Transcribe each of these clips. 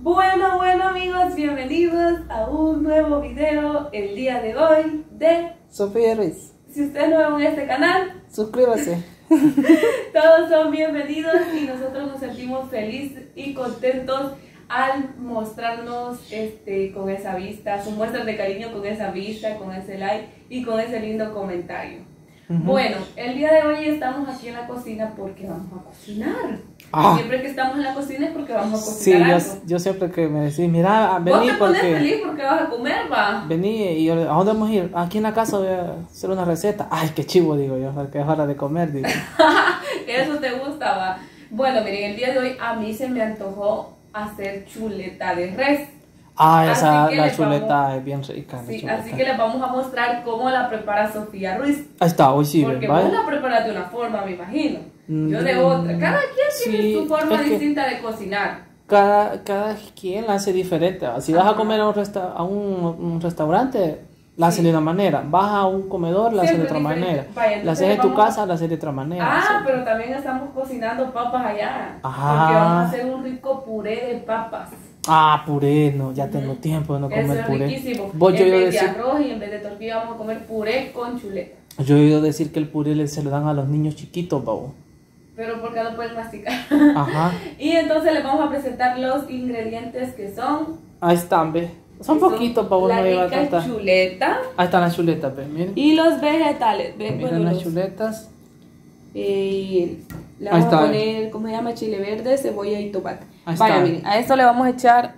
Bueno amigos, bienvenidos a un nuevo video el día de hoy de Sofía Ruiz. Si usted es nuevo en este canal, Suscríbase. todos son bienvenidos y nosotros nos sentimos felices y contentos al mostrarnos con esa vista, sus muestras de cariño con esa vista, con ese like y con ese lindo comentario. Bueno, el día de hoy estamos aquí en la cocina porque vamos a cocinar. Siempre que estamos en la cocina es porque vamos a cocinar algo. Yo siempre que me decís, mira, vení. Vos te pones feliz porque vas a comer, va. Vení, y yo, ¿a dónde vamos a ir? Aquí en la casa voy a hacer una receta. Ay, qué chivo, digo yo, porque es hora de comer, digo. Eso te gusta, va. Bueno, miren, el día de hoy a mí se me antojó hacer chuleta de res. La chuleta es bien rica. Sí, así que les vamos a mostrar cómo la prepara Sofía Ruiz. Ahí está, hoy sí. Porque vos la preparas de una forma, me imagino. Yo de otra. Cada quien tiene su forma distinta de cocinar. Cada quien la hace diferente. Si vas a comer a un restaurante, la haces de una manera. Vas a un comedor, la haces de otra manera. La haces en tu casa, la haces de otra manera. Pero también estamos cocinando papas allá. Porque vamos a hacer un rico puré de papas. Puré, no, ya tengo tiempo de no comer puré. Eso es riquísimo. En vez de arroz y en vez de tortilla vamos a comer puré con chuleta. Yo he oído decir que el puré se lo dan a los niños chiquitos, babo. Pero porque no pueden masticar. Ajá. Y entonces les vamos a presentar los ingredientes que son. Ahí están, ve. Son poquitos, babo, no lleva tanta. La chuleta. Ahí están las chuletas, ve, miren. Y los vegetales, ve. Miren las chuletas. Le vamos a poner, ¿cómo se llama? Chile verde, cebolla y tomate. Vaya, miren, a esto le vamos a echar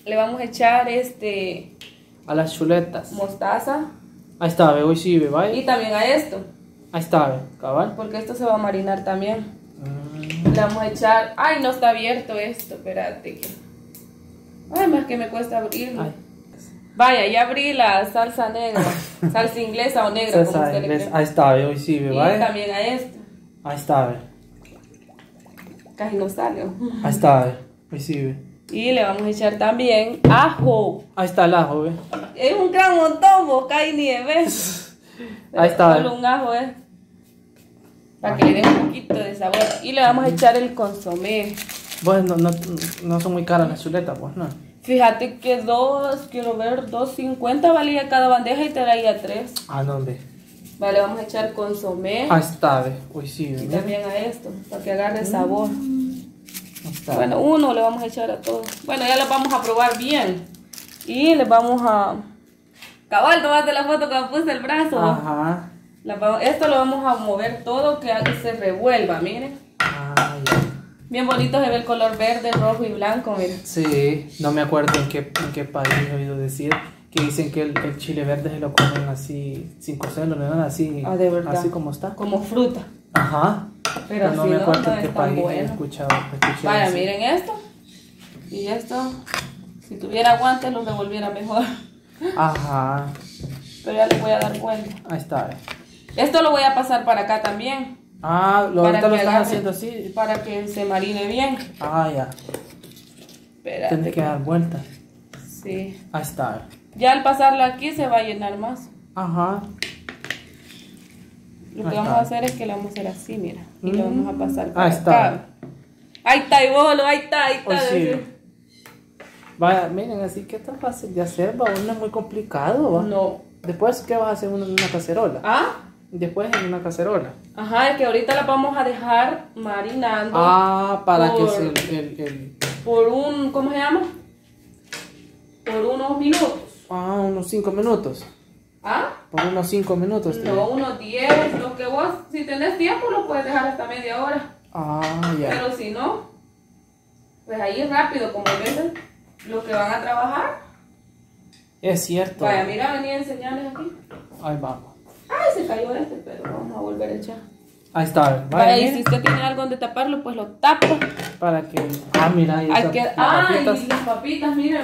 a las chuletas. Mostaza. Ahí está, ve, hoy sí, ve, vaya. Y también a esto. Ahí está, ve, cabal. Porque esto se va a marinar también. Le vamos a echar, ay, no está abierto esto, espérate. Ay, más que me cuesta abrirlo. Ay. Vaya, ya abrí la salsa negra, salsa inglesa o negra, salsa como usted inglesa. Le cree. Ahí está, ve, hoy sí, ve, vaya. Y también a esto. Ahí está, ve. Casi no sale. Ahí está, ve, hoy sí, ve. Y le vamos a echar también ajo. Ahí está el ajo, ve. Es un gran montón, vos, cae nieve. Ahí está, solo un ajo, para que le dé un poquito de sabor. Y le vamos a echar el consomé. Bueno, no son muy caras las chuletas, pues, ¿no? Fíjate que $2.50 valía cada bandeja y traía 3. No, hombre. Vale, vamos a echar consomé. Ahí está, ve. Uy, sí, ve. Y también a esto, para que agarre sabor. Bueno, uno le vamos a echar a todos. Bueno, ya los vamos a probar bien. Y les vamos a... Cabal, tomaste la foto que me puse el brazo. Ajá. Esto lo vamos a mover todo, que se revuelva, miren. Ya. Bien bonito se ve el color verde, rojo y blanco, miren. Sí, no me acuerdo en qué país he oído decir que dicen que el chile verde se lo comen así, sin cocerlo, le dan así, de verdad. así como está. Como fruta. Ajá. Pero no si me acuerdo en qué es país bueno. he escuchado. Vaya, así. miren esto. Y esto, si tuviera guantes lo revolviera mejor. Ajá. Pero ya le voy a dar vuelta. Ahí está. Esto lo voy a pasar para acá también. Ahorita lo estás haciendo así. Para que se marine bien. Ya. Espérate. Tienes que dar vueltas. Sí. Ahí está. Ya al pasarla aquí se va a llenar más. Ajá. Lo que vamos a hacer es que le vamos a hacer así, mira. Y le vamos a pasar para Ahí está. acá. Ahí está, y bolo, ahí está. Sí. Vaya, miren, así que está fácil de hacer, no es muy complicado, ¿va? No. Después, ¿qué vas a hacer en una cacerola? Después en una cacerola. Ajá, es que ahorita la vamos a dejar marinando. Para que se por un, ¿cómo se llama? Por unos minutos. Unos 5 minutos. Por unos 5 minutos. No, unos 10, lo que vos, si tenés tiempo lo puedes dejar hasta media hora. Ya. Pero si no, pues ahí es rápido, como ves, los que van a trabajar. Es cierto. Vaya, mira, vení a enseñarles aquí. Ahí vamos. Se cayó pero vamos a volver a echar. Ahí está. Vaya, y si usted tiene algo donde taparlo, pues lo tapa. Para que... mira, ahí está. Y las papitas, miren,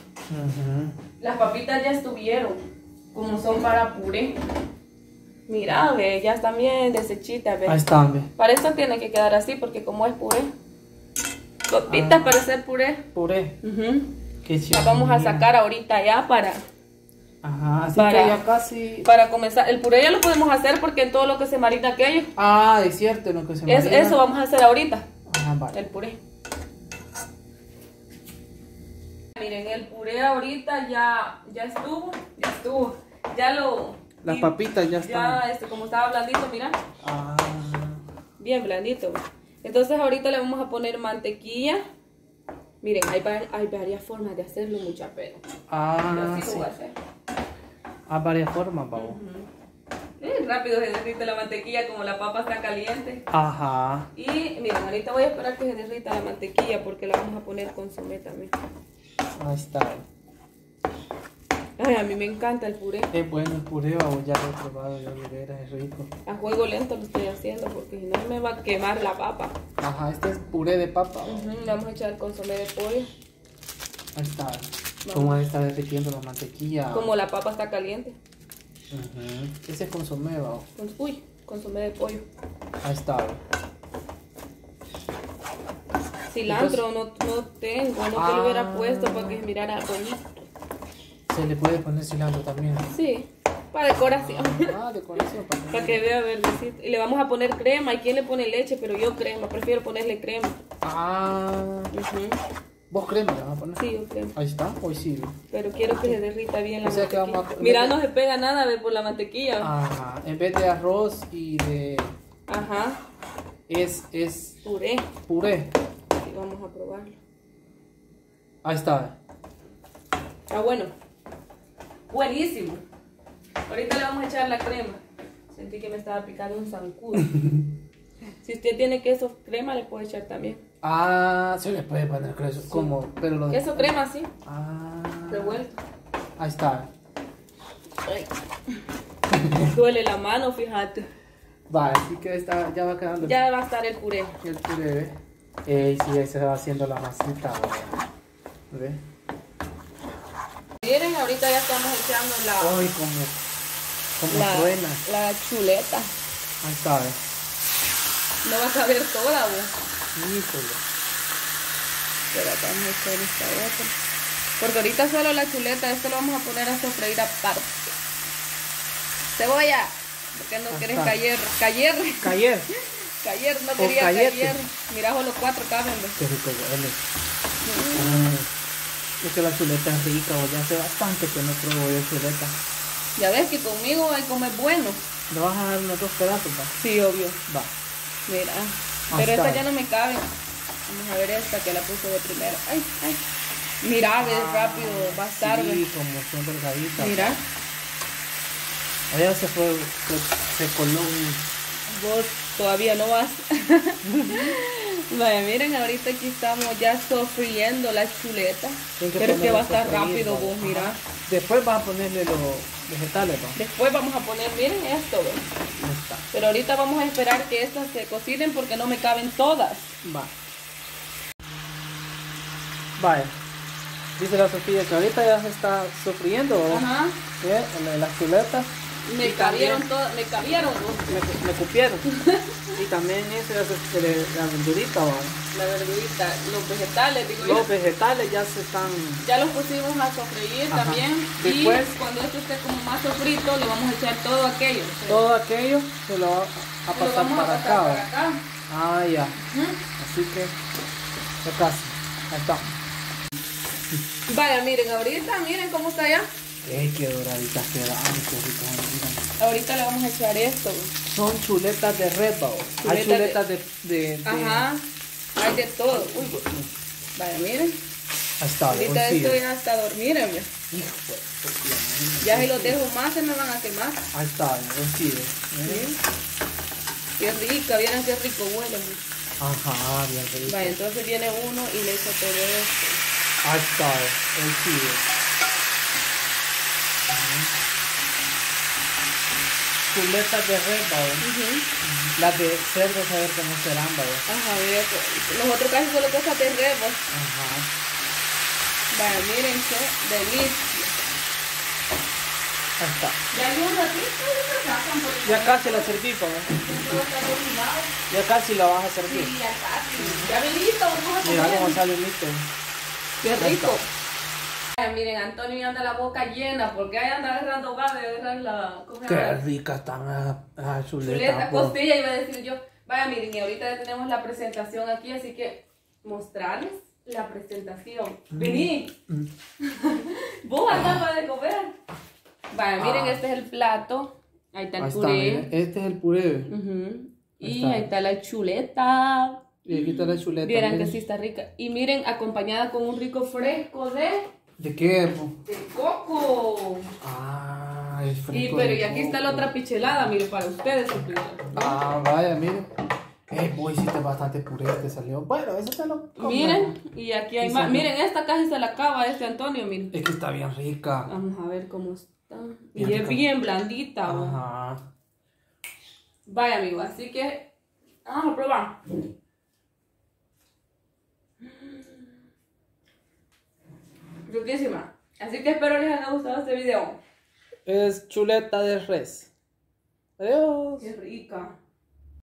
las papitas ya estuvieron, como son para puré. Mira, ve, ya están bien deshechitas, ve. Ahí están, ve. Para esto tiene que quedar así, porque como es puré. Papitas para hacer puré. Puré. Qué chido. Las vamos a sacar ahorita ya para... Así que ya casi... Para comenzar, el puré ya lo podemos hacer porque en todo lo que se marina aquello. Es cierto, lo que se marina. Eso vamos a hacer ahorita. Vale. El puré. miren, el puré ahorita ya estuvo. Ya lo... Las papitas ya están. Ya, como estaba blandito, mira. Ah. Bien blandito. Entonces ahorita le vamos a poner mantequilla. Miren, hay varias formas de hacerlo, mucha, pero... Ah, así sí. lo voy a hacer. Hay varias formas, pavo. Rápido se derrite la mantequilla como la papa está caliente. Ajá. Y miren, ahorita voy a esperar que se derrita la mantequilla porque la vamos a poner consomé también. Ahí está. Ay, a mí me encanta el puré. Es bueno el puré, babo, ya lo he probado, ya lo verás, es rico. A juego lento lo estoy haciendo porque si no me va a quemar la papa. Ajá, este es puré de papa. Le vamos a echar el consomé de pollo. Ahí está. Como está derritiendo la mantequilla. Como la papa está caliente. Ese es consomé, babo. Uy, consomé de pollo. Ahí está. Cilantro no tengo, no que lo hubiera puesto para que se mirara bonito. Se le puede poner cilantro también. Sí, para decoración. Decoración. Para que vea verdecito. Y le vamos a poner crema. ¿Y quién le pone leche? Pero yo crema, prefiero ponerle crema. ¿Vos crema le vas a poner? Sí, yo crema. Ahí está, hoy sí. Pero quiero que se derrita bien la mantequilla. Que vamos a... Mira, no se pega nada por la mantequilla. Ajá, en vez de arroz y de... Ajá. Es puré. Puré. Sí, vamos a probarlo. Ahí está. Está bueno. Buenísimo. Ahorita le vamos a echar la crema. Sentí que me estaba picando un zancudo. Si usted tiene queso crema, le puede echar también. Se le puede poner queso. Sí. ¿Cómo? Pero queso crema, sí. Revuelto. Ahí está. Ay. Duele la mano, fíjate. Va, así que ya va quedando. Ya va a estar el puré. El puré, ¿ve? Sí, ahí se va haciendo la masita. ¿Ve? Miren, ahorita ya estamos echando la... Ay, como suena. La chuleta. Ahí está, ¿ve? No va a caber toda, ¿ve? Híjole. Pero vamos a echar esta otra. Porque ahorita solo la chuleta, esto lo vamos a poner a sofreír aparte. Cebolla. Porque no querés cayer. Cayer, no quería cayer. Mira, solo 4 caben. Qué rico huele. Es que la chuleta es rica, ya hace bastante que no pruebo yo chuleta. Ya ves que conmigo hay comer bueno. ¿Le vas a dar unos 2 pedazos, va? Sí, obvio. Va. Mira. Pero esta ya no me cabe. Vamos a ver esta que la puse de primero. Ay. Mira, ves rápido, va a estar. Sí, como son delgaditas. Mira. Allá se coló Vos todavía no vas. Vaya, miren, ahorita aquí estamos ya sofriendo la chuleta. Pero es que va a estar rápido, vos, mira. Después vas a ponerle los vegetales, ¿no? Después vamos a poner, miren esto, ¿ves? Pero ahorita vamos a esperar que estas se cocinen porque no me caben todas. Vaya. Dice la Sofía que ahorita ya se está sofriendo, ¿no? Ajá. Las chuletas. Me cabieron todas, me cabieron, ¿no? Me cupieron. Y también la verdurita, ¿no? La verdurita, los vegetales, digo yo. Los vegetales ya se están... Ya los pusimos a sofreír también. Después, y cuando esto esté como más sofrito, le vamos a echar todo aquello. Todo aquello se lo va a pasar para acá. Ya. Así que, ya casi. Ahí está. Vaya, miren, ahorita, miren cómo está ya. Qué doraditas quedan. Ahorita le vamos a echar esto. Son chuletas de red, hay chuletas de... Ajá, hay de todo. Uy. Vaya, miren. Ahí está. Ahorita esto ya hasta dormir, miren. Ya si los dejo más se me van a quemar. Ahí está, sí. Qué rica, vieron qué rico huele. Ajá, bien rico. Vaya, entonces viene uno y le echo todo esto. Ahí está, sí. Chuletas de red, las de cerdo, a ver cómo serán, Ajá, mira, los otros casi solo cosas de red, Ajá. Vaya, miren qué delicia. Ahí está. Ya hay un ratito, ya casi la serví, ya casi la vas a servir. Sí, ya casi. Ya listo, vamos a comer. Mira cómo sale listo. Qué rico. Miren, Antonio anda la boca llena porque ahí anda agarrando gas de agarrar la... Qué rica están las chuletas. Costilla iba a decir yo. Vaya, miren, y ahorita ya tenemos la presentación aquí, así que mostrarles. la presentación. Vení. Vos acabas de comer. Vale, miren, este es el plato. Ahí está el puré. Este es el puré. Y ahí está la chuleta. Y aquí está la chuleta. Vieran que sí está rica. Y miren, acompañada con un rico fresco de... ¿De qué? De coco. Ah, es fresco. Y aquí está la otra pichelada, mire, para ustedes. Ah, vaya, miren. Vos hiciste bastante puré, te salió. Bueno, eso te lo como. Miren, y aquí hay más. Miren, esta casi se la acaba Antonio, miren. Es que está bien rica. Vamos a ver cómo está. Bien y rica. Es bien blandita. Ajá. Vaya, amigo, así que vamos a probar. Riquísima. Así que espero les haya gustado este video. Es chuleta de res. Adiós. Qué rica.